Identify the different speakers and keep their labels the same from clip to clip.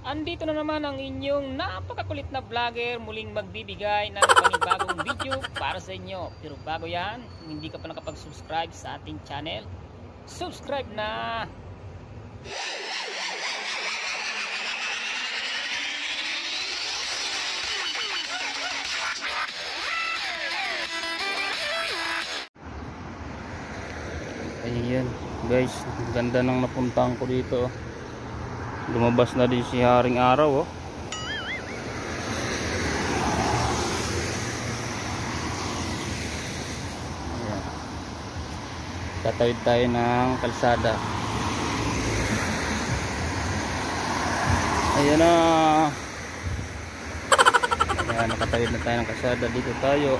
Speaker 1: Andito na naman ang inyong napakakulit na vlogger muling magbibigay ng panibagong video para sa inyo. Pero bago yan, kung hindi ka pa nakapag-subscribe sa ating channel, subscribe na!
Speaker 2: Ayan guys, ganda ng napuntahan ko dito. Lumabas na din si Haring Araw. Ayan. Tatawid tayo ng kalsada. Ayan na. Ayan, nakatawid na tayo ng kalsada. Dito tayo.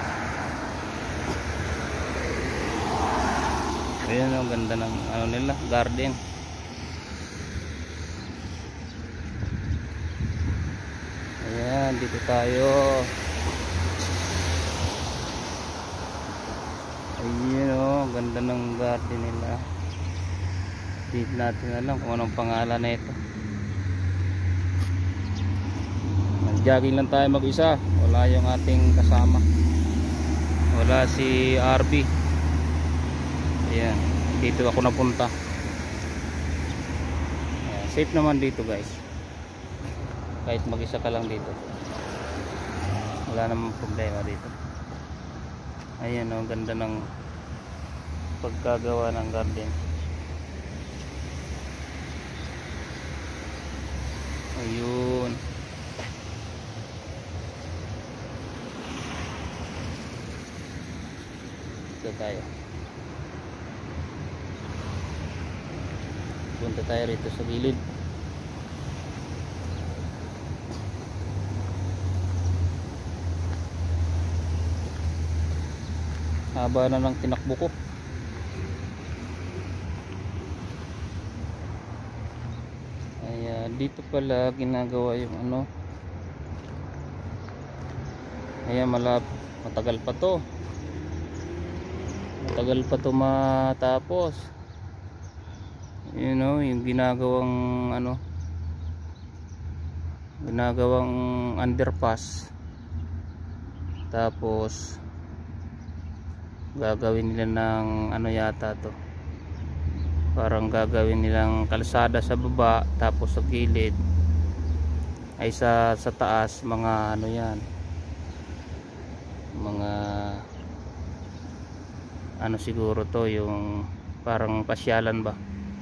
Speaker 2: Ayan, ang ganda ng ano nila, garden. Ayan, dito tayo. Ayan o, ganda ng garden nila. Hindi natin alam kung anong pangalan na ito. Nag-jogging lang tayo mag-isa. Wala yung ating kasama. Wala si RB. Ayan, dito ako napunta. Ayan, safe naman dito guys. Kahit mag-isa ka lang dito, wala namang problema dito. Ayan o, ganda ng pagkagawa ng garden. Ayun. Dito tayo. Punta tayo rito sa gilid. Haba na ng tinakbo ko. Ayan, dito pala ginagawa yung ano. Ayan, matagal pa to. Matagal pa to matapos. You know, yung ginagawang ano, ginagawang underpass. Tapos gagawin nila ng ano yata to, parang gagawin nilang kalsada sa baba, tapos sa gilid ay sa taas mga ano yan, mga ano siguro to, yung parang pasyalan ba.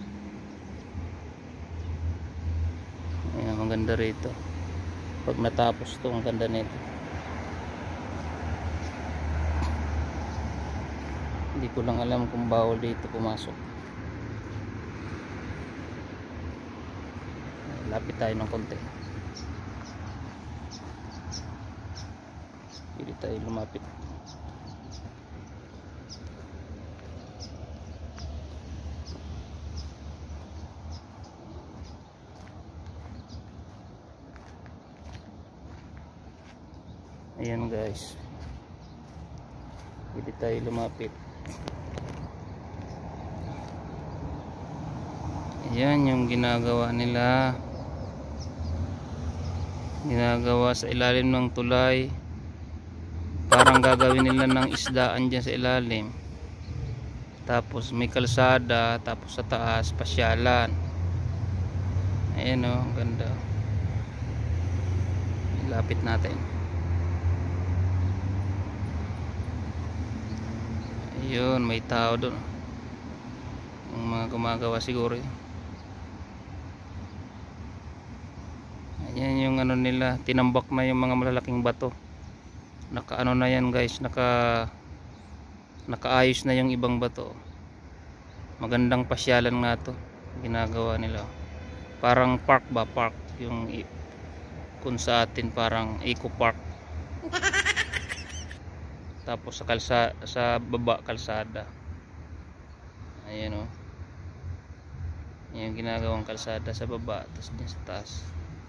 Speaker 2: Ayan, maganda rito pag natapos to, ang ganda nito. Hindi ko lang alam kung bawal dito pumasok. Lapit tayo ng konti. Hindi tayo lumapit. Ayan guys, hindi tayo lumapit. Ayan yung ginagawa nila, ginagawa sa ilalim ng tulay. Parang gagawin nila ng isdaan dyan sa ilalim. Tapos may kalsada, tapos sa taas pasyalan. Ayan o, ganda. Ilapit natin. Ayun, may tao doon. Yung mga gumagawa siguro yun. Ayan yung ano nila, tinambak na yung mga malalaking bato. Nakaano na yan guys, nakaayos na yung ibang bato. Magandang pasyalan nga to, ginagawa nila. Parang park ba, park yung kung sa atin parang eco park. Tapos sa baba kalsada. Ayan o, yung ginagawang kalsada sa baba, tapos din sa taas.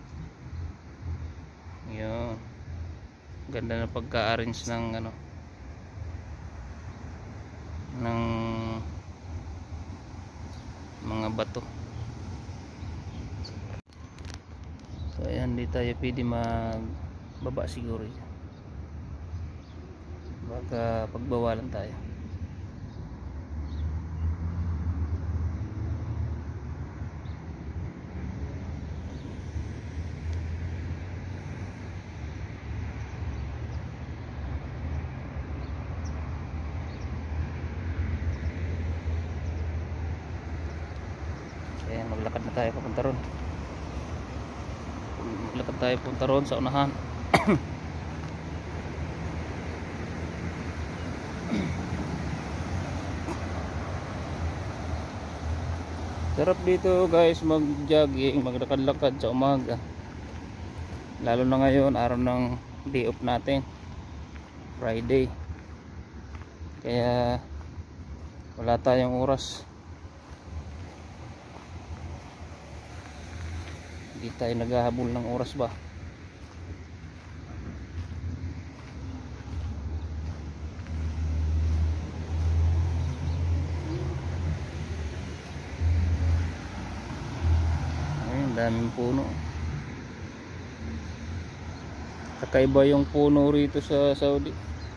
Speaker 2: Yun, ganda na pagka-arrange ng ano, ng mga bato. So ayan, di tayo pwede magbaba siguro dyan. Baka pagbawalan tayo. Ayan, maglakad na tayo papunta ron. Maglakad tayo papunta ron sa unahan. Sarap dito guys mag-jogging, maglakad-lakad sa umaga. Lalo na ngayon, araw ng day off natin, Friday. Kaya wala tayong oras. Hindi tayo naghahabol ng oras ba. Ayun, daming puno. Kakaiba yung puno rito sa Saudi.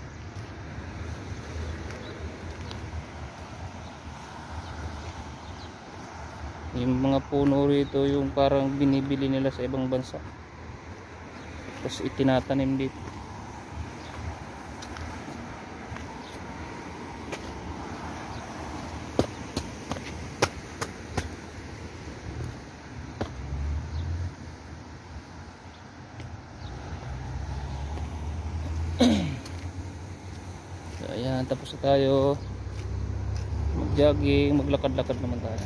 Speaker 2: Yung mga puno rito yung parang binibili nila sa ibang bansa, tapos itinatanim dito. So ayan, tapos na tayo mag-jogging, maglakad-lakad naman tayo.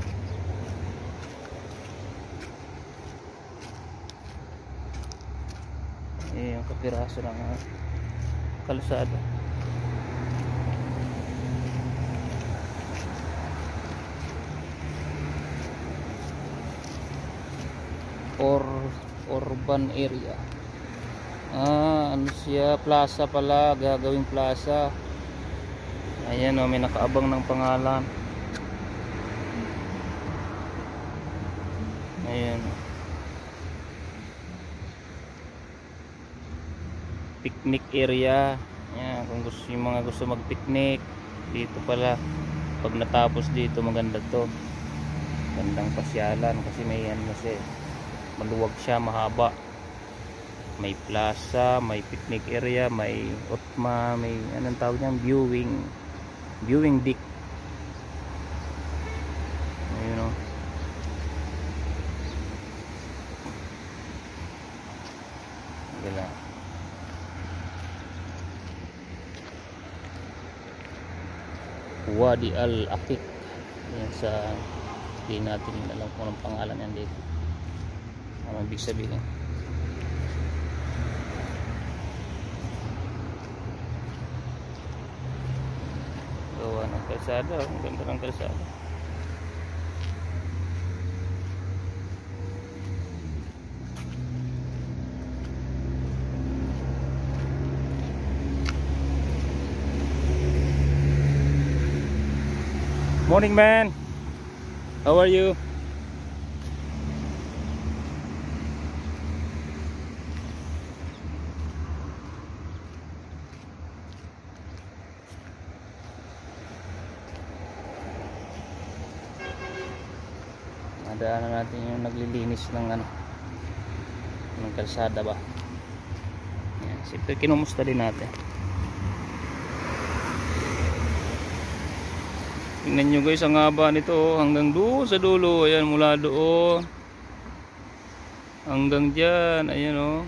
Speaker 2: Yung kapiraso ng kalsada. Urban area. Ano siya, plaza pala, gagawing plaza. Ayan o, may nakaabang ng pangalan. Ayan, picnic area. Ayan, kung gusto yung mga gusto mag-picnic dito pala. Pag natapos dito, maganda to, gandang pasyalan kasi may ano kasi maluwag siya, mahaba. May plaza, may picnic area, may utma, may anong tawag niyan, viewing deck. Ayun o. Gala. Wadi Al-Aqiq. Yan sa, hindi natin alam kung anong pangalan yan dito. Ano ibig sabihin? Gawa ng kalsada, ang ganda ng kalsada. Morning man, how are you? Madaanan natin yung naglilinis ng ano, ng kalsada ba. Yan, siyempre kinumusta din natin. Tingnan nyo guys, ang haba nito hanggang doon sa dulo. Ayan, mula doon hanggang dyan. Ayan o.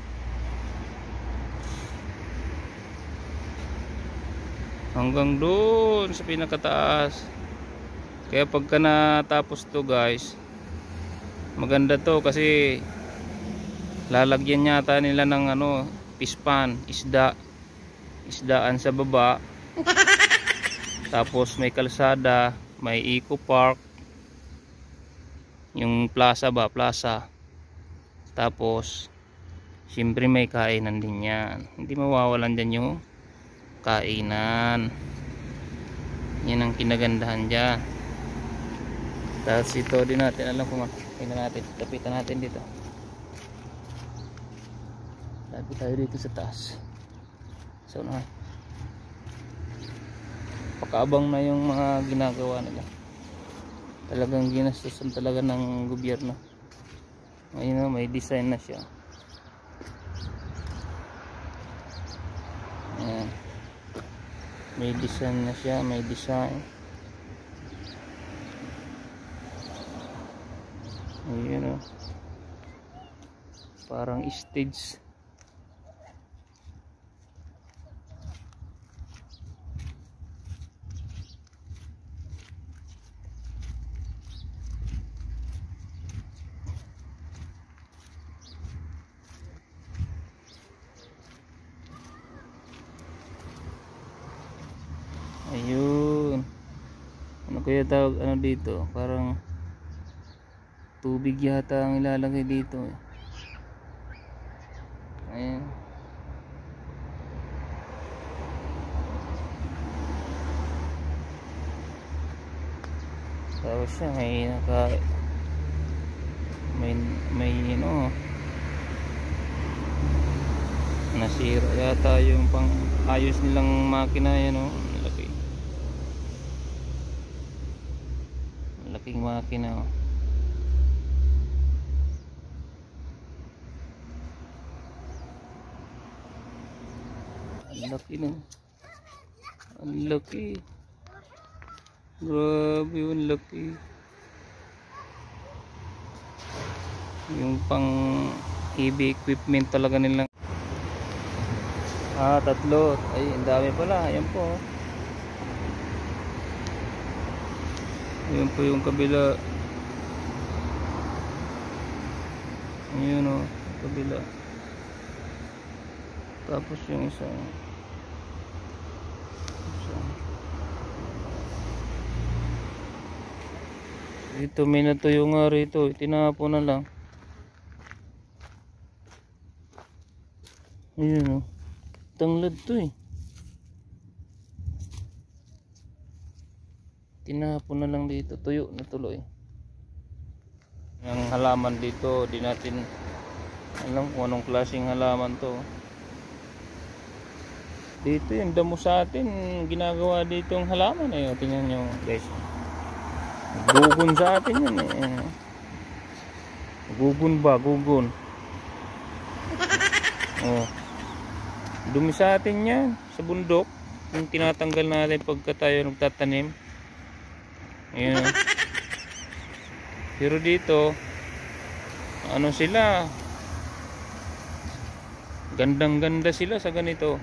Speaker 2: Hanggang doon sa pinakataas. Kaya pagka natapos to guys, maganda to kasi lalagyan yata nila ng ano, pispan, isdaan sa baba. Tapos may kalsada, may eco park, yung plaza ba, plaza. Tapos siyempre may kainan din yan, hindi mawawalan dyan yung kainan. Yan ang kinagandahan dyan. Tapos ito din natin, alam ko nga, tingnan natin, tapitan natin dito. Lapit tayo dito sa taas. So na, pakaabang na yung mga ginagawa nila. Talagang ginastusan talaga ng gobyerno. Ayun, may design na siya. Ayan. May design na siya, may design. Ayun, oh. Parang stage. Ayun. Ano kaya tawag ano dito? Parang tubig yata ang ilalagay dito. Ayan. Tapos siya may ano, nasira yata yung pang ayos nilang makina yan, oh. Malaking makina, oh. Ang laki, no? Ang laki. Grabe, ang laki. Yung pang heavy equipment talaga nilang. Tatlo. Ay, ang dami pala. Ayan po. Ayan po yung kabila. Ayan, o. Kabila. Tapos yung isa. Ito, may natuyo nga rito. Tinapo na lang. Ayan, o. Tanglad to, eh. Tinapo na lang dito. Tuyo na tuloy. Yung halaman dito, di natin alam kung anong klaseng halaman to. Dito yung damo sa atin, ginagawa dito yung halaman, eh. Tingnan nyo, guys. Gugun sa atin yun, eh. Gugun ba? Gugun. Oh. Dumi sa atin yan, sa bundok. Yung tinatanggal natin pagka tayo nagtatanim. Ayan. Pero dito, ano sila? Gandang-ganda sila sa ganito.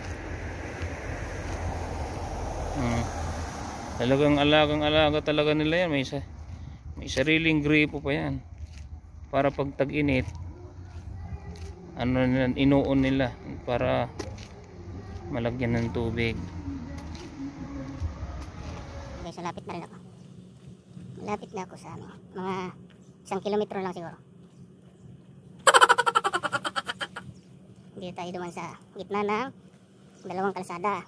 Speaker 2: Talagang alagang-alaga talaga nila yan. May sariling gripo pa yan. Para pag tag-init, ano nila, inuon nila para malagyan ng tubig.
Speaker 3: Okay, so lapit na rin ako. Lapit na ako sa ano, mga 1 kilometro lang siguro. Dito tayo duman sa gitna ng dalawang kalsada.